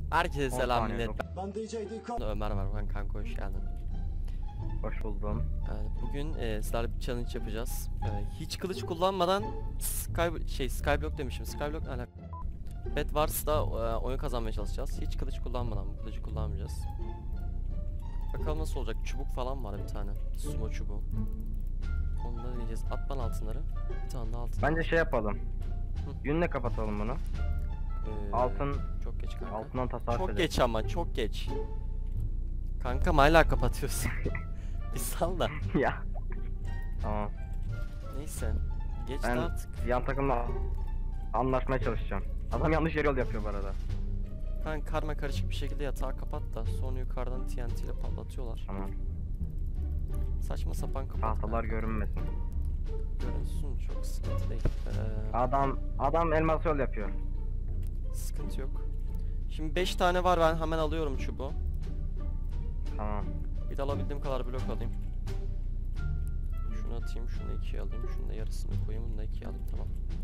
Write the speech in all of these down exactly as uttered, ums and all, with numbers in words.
Herkese selam saniye millet. yok. Ben D J Ömer var. Ben kanka, hoş geldin. Hoş buldum. Yani bugün e, sizlerle bir challenge yapacağız. E, hiç kılıç kullanmadan Sky şey Skyblock demişim. Skyblock ne alaka? Bedwars'ta e, oyun kazanmaya çalışacağız. Hiç kılıç kullanmadan bu kılıcı kullanmayacağız. Bakalım nasıl olacak. Çubuk falan var bir tane. Sumo çubuğu. Onu da deneyeceğiz. At bana altınları. Bir tane de altın. Bence şey yapalım. Hı. Yünle kapatalım bunu. Ee, Altın çok geç kanka. altından tasarruf Çok edelim. geç ama çok geç. Kanka hala kapatıyorsun. Bir sal da. Ya. Tamam. Neyse. Geç Ben artık. yan takımla anlaşmaya çalışacağım. Adam yanlış yer yol yapıyor bu arada. Kanka karma karışık bir şekilde yatağı kapat da sonra yukarıdan T N T ile patlatıyorlar. Tamam. Saçma sapan kapat. Tahtalar kanka. görünmesin. Görünsün, çok sıkıntı değil. Ee, Adam adam elmas yol yapıyor. sıkıntı yok. Şimdi beş tane var, ben hemen alıyorum çubuğu. Tamam. Bir de alabildiğim kadar blok alayım. Şunu atayım, şunu ikiye alayım, şunu da yarısını koyayım, bunu da ikiye alayım, tamam.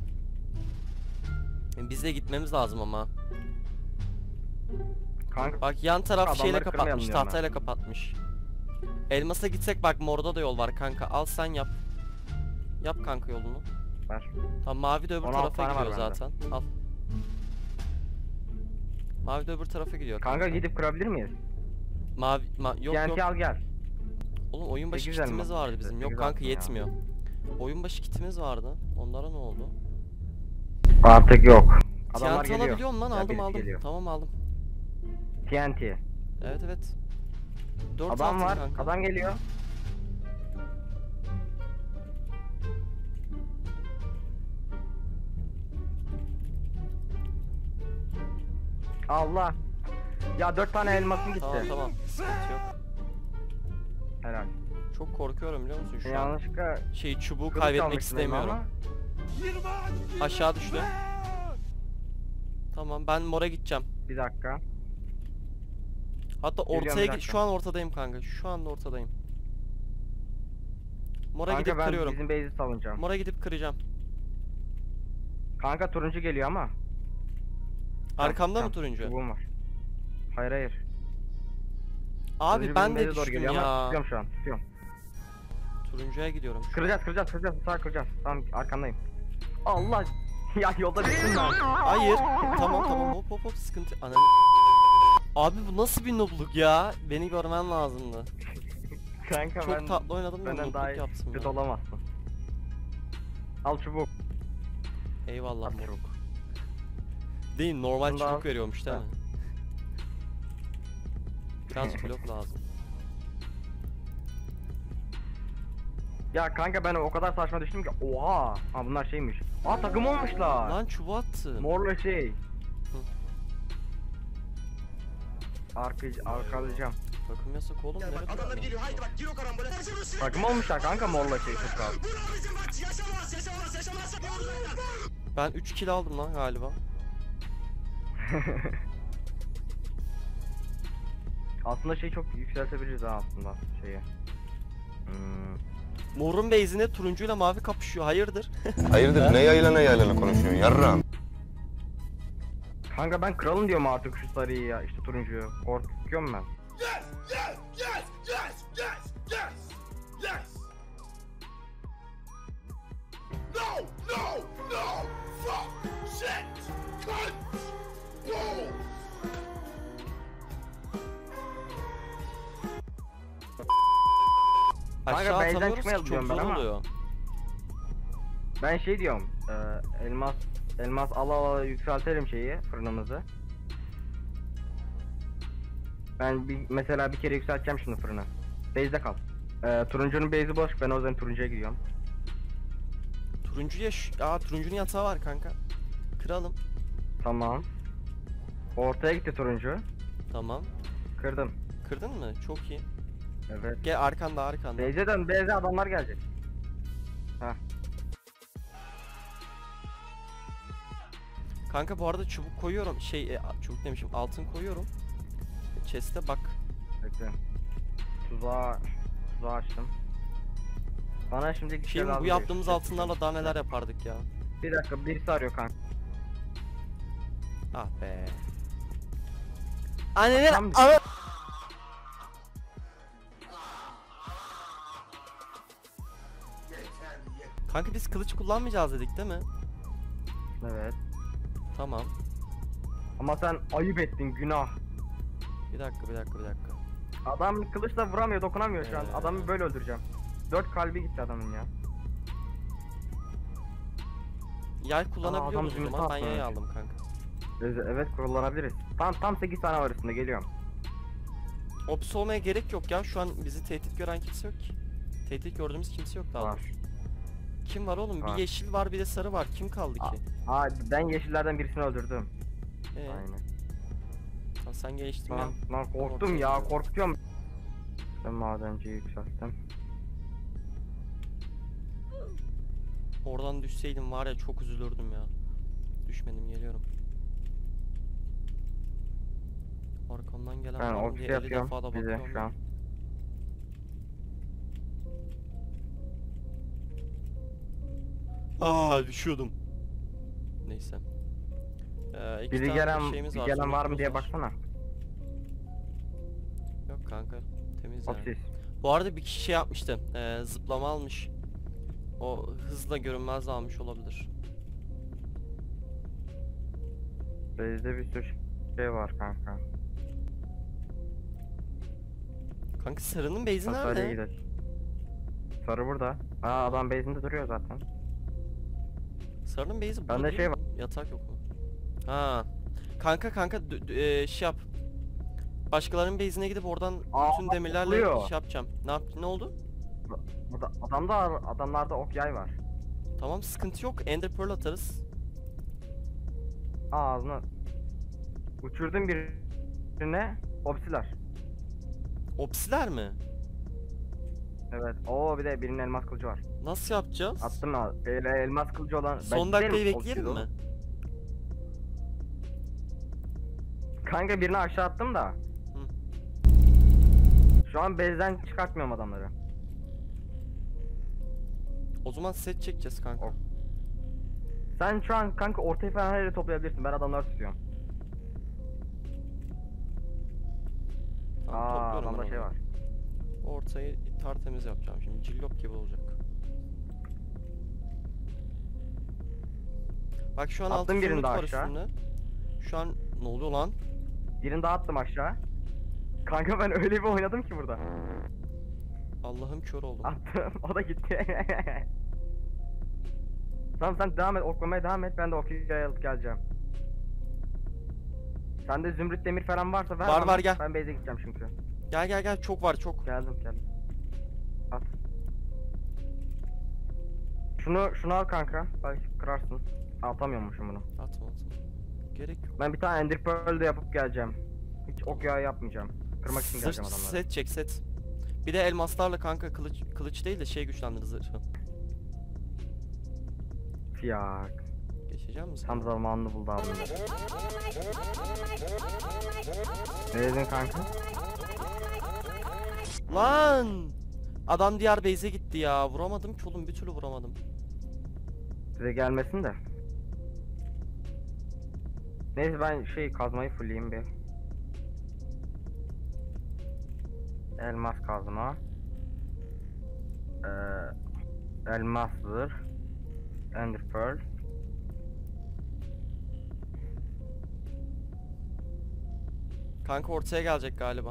Yani biz de gitmemiz lazım ama. Kanka Bak yan taraf Adamları şeyle kırmayalım kapatmış, diyorum tahtayla kapatmış. Elmas'a gitsek bak, morda da yol var kanka, al sen yap. Yap kanka yolunu. ver. Tamam, mavi de öbür on altı tarafa tane var gidiyor bende. zaten. Al. Mavi de öbür tarafa gidiyor kanka. Kanka gidip kırabilir miyiz? Mavi ma yok T N T yok. al gel. Oğlum oyun başı sekiz elma kitimiz vardı işte, bizim. Yok sekiz kanka altın ya. yetmiyor. Oyun başı kitimiz vardı. Onlara ne oldu? Artık yok. Adamlar T N T geliyor. alabiliyor musun lan? Ya Aldım birisi aldım. geliyor. Tamam aldım. T N T. Evet evet. dört Adam altın var. kanka. Adam geliyor. Allah. Ya dört tane elmasım gitti. Tamam tamam. Sıkıntı yok. Helal. Çok korkuyorum biliyor musun şu an? Yanlışlıkla Şey çubuğu kılıç kaybetmek almıştım elime istemiyorum. ama Aşağı düştü. Tamam, ben mora gideceğim. bir dakika. Hatta Geliyorum, ortaya bir git. dakika. Şu an ortadayım kanka. Şu anda ortadayım. Mora Kanka gidip ben kırıyorum. bizim base'i savunacağım. Mora gidip kıracağım. Kanka turuncu geliyor ama. Arkamda Tamam, mı turuncu? çubuğum var. Hayır hayır. Abi Turuncu ben bizim de base'e doğru düştüm geliyor ama ya. tutuyorum şu an. Tutuyorum. Turuncuya gidiyorum şu an. Kıracağız kıracağız kıracağız. Sağ kıracağız. Tamam arkandayım. Allah. Ya yolda düştüm ben. Hayır. Tamam tamam, hop hop hop, sıkıntı. Ananı. Abi bu nasıl bir noobluk ya? Beni görmen lazımdı. Kanka Çok ben tatlı oynadım da benden daha noobluk yaptım kötü ya. olamazsın. Al çubuk. Eyvallah Al moruk. çubuk. Değil, normal Bunu da çubuk al. veriyormuş değil Ha. mi? Birazcık blok lazım. Ya kanka ben o kadar saçma düştüm ki. Oha. Ha bunlar şeymiş. Aa takım olmuşlar. Lan çubuğu attım. Morla şey. Arka, arkalayacağım. Takım yasak oğlum, Gel ne bak, takım adamlar ya? geliyor, haydi bak, gir o karambole. Takım olmuşlar kanka morla şey çok rahat. Vur abicim bak, yaşamaz, yaşamaz, yaşamaz. Vur lan. Ben üç kill aldım lan galiba. Aslında şey çok yükseltebiliriz ha aslında şeyi. Hmm. Morun base'ine turuncuyla mavi kapışıyor. Hayırdır? Hayırdır ne yaylana yaylana konuşuyorsun yarram? Kanka ben kralım diyorum artık şu sarıyı ya işte turuncuyu. Korkuyorum ben. Yes, yes, yes, yes, yes, yes, yes. No, no, no, fuck, shit, cunt, bull. Kanka, Aşağı base'den atamıyoruz ki, çıkmayalım çok diyorum ben zor ama. oluyor. Ben şey diyorum. E, elmas elmas ala ala yükseltelim şeyi fırınımızı. Ben bir, mesela bir kere yükselteceğim şimdi fırını. Base'de kal. E, turuncunun base'i boş, ben o yüzden turuncuya gidiyorum. Turuncuya şu... Aa, turuncunun yatağı var kanka. Kıralım. Tamam. Ortaya gitti turuncu. Tamam. Kırdım. Kırdın mı? Çok iyi. Evet. Gel arkanda arkanda. Base'e dön, base'e adamlar gelecek. Heh. Kanka bu arada çubuk koyuyorum. Şey e, çubuk demişim, altın koyuyorum. Chest'e bak. Bekle. Tuzağı, tuzağı açtım. Bana şimdi bir şey Şimdi lazım bu değil. yaptığımız altınlarla daha neler yapardık ya. Bir dakika birisi arıyor kanka. Ah be. Annenin Tam- ana... Kanka biz kılıç kullanmayacağız dedik değil mi? Evet. Tamam. Ama sen ayıp ettin, günah. Bir dakika bir dakika bir dakika. Adam kılıçla vuramıyor, dokunamıyor şu an. Ee. Adamı böyle öldüreceğim. Dört kalbi gitti adamın ya. Yay kullanabiliyoruz adam o zaman. Ben zümrüt yay atmış. aldım kanka. Evet, evet kullanabiliriz. Tam tam sekiz tane var üstünde, geliyorum. Ops olmaya gerek yok ya. Şu an bizi tehdit gören kimse yok ki. Tehdit gördüğümüz kimse yok daha Var. doğrusu. Kim var oğlum? Var. Bir yeşil var bir de sarı var. Kim kaldı Aa. ki? Aa, ben yeşillerden birisini öldürdüm. Ee, Aynen. sen, sen geçtin ya. Lan, lan korktum ya, korkutuyorum. Ben madenciyi yükselttim. Oradan düşseydim var ya çok üzülürdüm ya. Düşmedim, geliyorum. Arkamdan gelen Ben var mı ofis diye elli yapıyorum defa da bize bakıyorum. şu an. Aa düşüyordum. Neyse. Ee, iki Biri tane gelen, şeyimiz bir var, gelen var mı zümrütümüz diye var. baksana. Yok kanka, temiz yani. Ofis. Bu arada bir kişi şey yapmıştı. Ee, zıplama almış. O hızla görünmez almış olabilir. Bizde bir sürü şey var kanka. Kanka sarının base'i Sarıya nerede? gidelim. Sarı burada. Aa, adam base'inde duruyor zaten. Sarının base'i burada Bende değil şey mi? var. Yatak yok mu? Ha. Kanka kanka dö- dö- e, şey yap. Başkalarının base'ine gidip oradan Aa, bütün demirlerle oluyor. şey yapacağım. Ne yap ne oldu? Burada adamda adamlarda ok yay var. Tamam sıkıntı yok. Ender Pearl atarız. Ağzına uçurdum birine, opsiler. Opsiler mi? Evet. Oo, bir de birinin elmas kılıcı var. Nasıl yapacağız? Attım ya. El, elmas kılıcı olan. Son Ben dakikayı giderim, bekleyelim opsiz mi? oğlum. Kanka birini aşağı attım da. Şu an base'den çıkartmıyorum adamları. O zaman set çekeceğiz kanka. Ok. Sen şu an kanka ortayı falan her yere toplayabilirsin. Ben adamları tutuyorum. Tamam, Aa, topluyorum adamda ben şey onu. var. Ortayı tertemiz yapacağım şimdi. Cillop gibi olacak. Bak şu an altı Attım birini zümrüt daha var aşağı. üstünde. Şu an ne oluyor lan? Birini daha attım aşağı. Kanka ben öyle bir oynadım ki burada. Allah'ım kör oldum. Attım. O da gitti. Tamam sen devam et. Oklamaya devam et. Ben de okuyucuya alıp geleceğim. Sende zümrüt demir falan varsa ver Var, bana. var, gel. Ben base'e gideceğim çünkü. Gel gel gel, çok var çok. Geldim geldim. At. Şunu şunu al kanka. Belki kırarsın. Atamıyormuşum bunu. Atma atma. Gerek yok. Ben bir tane ender pearl de yapıp geleceğim. Hiç ok yağı yapmayacağım. Kırmak için Zırh geleceğim adamları. set çek set. Bir de elmaslarla kanka kılıç kılıç değil de şey güçlendirir zırhı. Fiyak. Geçeceğim misin? Tam zamanını buldu abi. Ne dedin kanka? Lan! Adam diğer base'e gitti ya. Vuramadım ki oğlum, bir türlü vuramadım. Size gelmesin de. Neyse ben şey kazmayı fullleyeyim bir. Elmas kazma. Ee, elmas zırh. Ender pearl. Kanka ortaya gelecek galiba.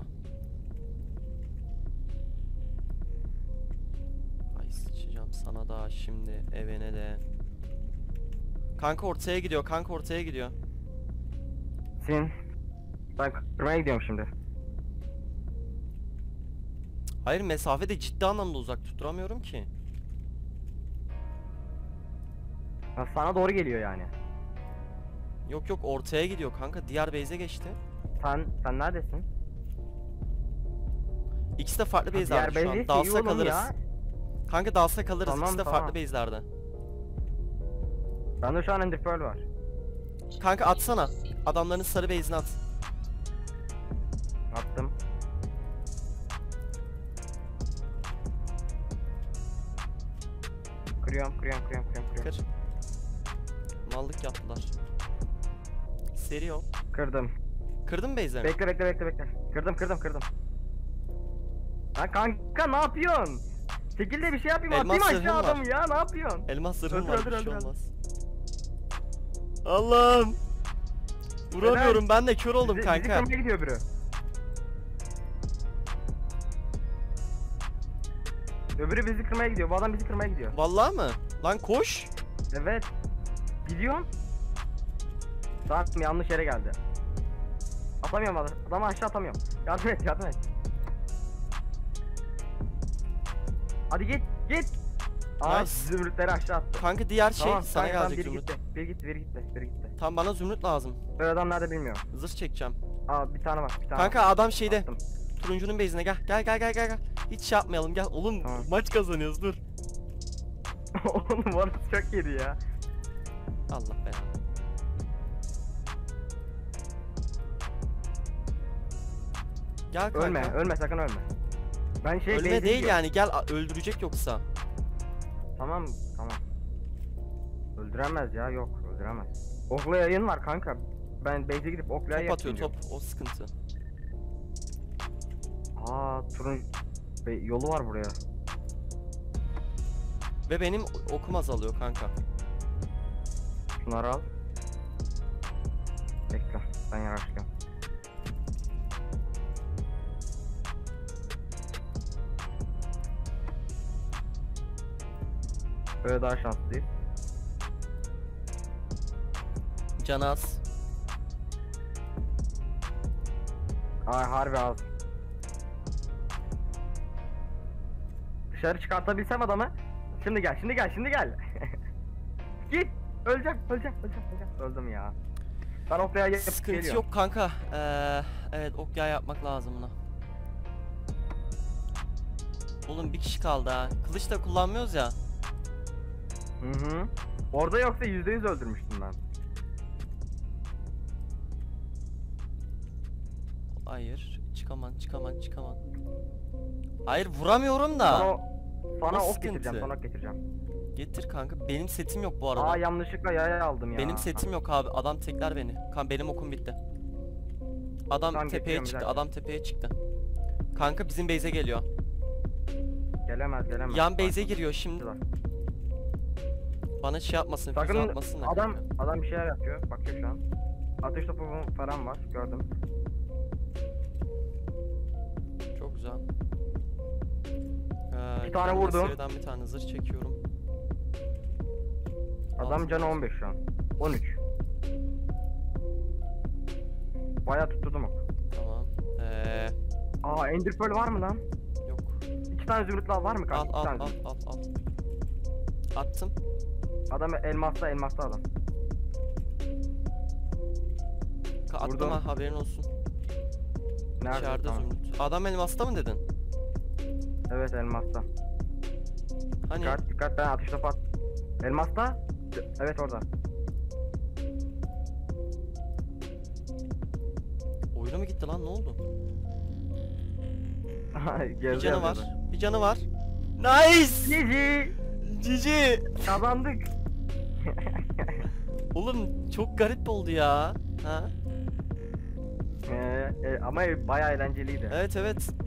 Ay sıçacağım sana da şimdi evine de. Kanka ortaya gidiyor, kanka ortaya gidiyor. Sin. Ben kırmaya gidiyorum şimdi. Hayır, mesafe de ciddi anlamda uzak, tutturamıyorum ki. Ha, sana doğru geliyor yani. Yok yok, ortaya gidiyor kanka, diğer base'e geçti. Sen sen neredesin? İkisi de farklı Ha, base'lerde şu base an. iyi Dalsa oğlum kalırız. ya. Kanka dalsa kalırız, Tamam, ikisi de tamam. farklı base'lerde. Bende şu an ender pearl var. Kanka atsana. Adamların sarı base'ine at. Attım. Kırıyorum, kırıyorum, kırıyorum, kırıyorum, kırıyorum. Kır. Mallık yaptılar. Seri ol. Kırdım. Kırdın mı base'lerini? Bekle bekle bekle bekle. Kırdım kırdım kırdım. Ha kanka ne yapıyorsun? Çekil de bir şey yapayım. Elmas Atayım zırhım aşağı var. adamı ya, ne yapıyorsun? Elmas zırhım Öldür, var, öldür, bir şey öldür, öldür. olmaz. Allah'ım. Vuramıyorum, ben de kör oldum Bizi- kanka. Bizi kırmaya gidiyor biri. Öbürü bizi kırmaya gidiyor. Bu adam bizi kırmaya gidiyor. Vallahi mı? Lan koş. Evet. Gidiyorum. Tamam, yanlış yere geldi. Atamıyorum adamı. Adamı aşağı atamıyorum. Yardım et, yardım et. Hadi git, git. Aa, Nice. zümrütleri aşağı attı. Kanka diğer şey Tamam, sana tamam, gelecek biri zümrüt. gitti. Biri gitti, biri gitti, biri gitti. Tam bana zümrüt lazım. Böyle adam nerede bilmiyorum. Zırh çekeceğim. Aa, bir tane var, bir tane Kanka var. adam şeyde. Attım. Turuncunun base'ine gel. Gel gel gel gel. gel. Hiç şey yapmayalım gel. Oğlum Tamam. maç kazanıyoruz dur. Oğlum orası çok yedi ya. Allah belanı. Gel kanka. Ölme, ölme, sakın ölme. Ben şey Ölme base'e değil gidiyorum. yani gel, a- öldürecek yoksa. Tamam, tamam. Öldüremez ya, yok, öldüremez. Okla yayın var kanka. Ben base'e gidip okla yayın Top atıyor yapayım top, o sıkıntı. diyorum. Aa, turun Be- yolu var buraya. Ve benim o- okum azalıyor kanka. Şunları al. Bekle, ben yaraşlıyorum. Böyle daha şanslıyız. Canı az. Ay harbi az. Dışarı çıkartabilsem adamı. Şimdi gel, şimdi gel, şimdi gel. Git. Öleceğim, öleceğim, öleceğim, öleceğim. Öldüm ya. Ben oklaya yapıp Sıkıntı geliyorum. yok kanka. Ee, evet ok yay yapmak lazım buna. Oğlum bir kişi kaldı ha. Kılıç da kullanmıyoruz ya. Hı hı. Orada yoksa yüzde yüz öldürmüştüm ben. Hayır. Çıkaman çıkaman çıkaman. Hayır vuramıyorum Sana, da. o- sana O ok sıkıntı. getireceğim, sana ok getireceğim. Getir kanka. Benim setim yok bu arada. Aa, yanlışlıkla yaya aldım ya. Benim setim yok abi. Adam tekler beni. Kan benim okum bitti. Adam Tamam, tepeye getiriyorum, bir çıktı. dakika. Adam tepeye çıktı. Kanka bizim base'e geliyor. Gelemez, gelemez. Yan base'e Sakin. giriyor şimdi. Var. Bana şey yapmasın, füze Sakın atmasın da adam kanka. adam bir şeyler yapıyor. Bakıyor şu an. Ateş topu falan var, gördüm. Çok güzel. Ee, Bir tane kendime vurdum. seriden bir tane zırh çekiyorum. Adam Al. canı on beş şu an. on üç. Bayağı tutturdum ok. Tamam. Ee, Aa, Ender Pearl var mı lan? yok. İki tane zümrüt lav var mı Al kanka? İki al tane al zümrüt. al al. Attım. Adam elmasta, elmasta adam. Ka attım Vurdum. ha, haberin olsun. Nerede? İçeride Tamam. zümrüt. Adam elmasta mı dedin? Evet, elmasta. Hani Dikkat, dikkat, ben ateş topu at. Elmasta? Evet, orada. oyuna mı gitti lan, ne oldu? Bir Gezdi canı var. yapıyordu. Bir canı var. Nice! Cici! Cici! Kazandık. Oğlum çok garip oldu ya. Ha? Ee, e, ama bayağı eğlenceliydi. Evet evet.